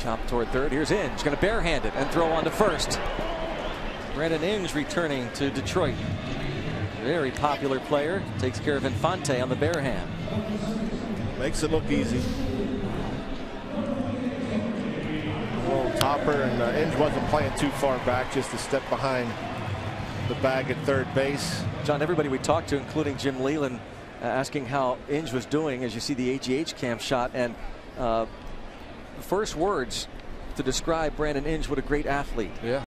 Chop toward third. Here's Inge, going to barehand it and throw on to first. Brandon Inge returning to Detroit. Very popular player. Takes care of Infante on the barehand. Makes it look easy. A little topper, and Inge wasn't playing too far back, just a step behind the bag at third base. John, everybody we talked to, including Jim Leland, asking how Inge was doing as you see the AGH cam shot, and the first words to describe Brandon Inge, what a great athlete. Yeah.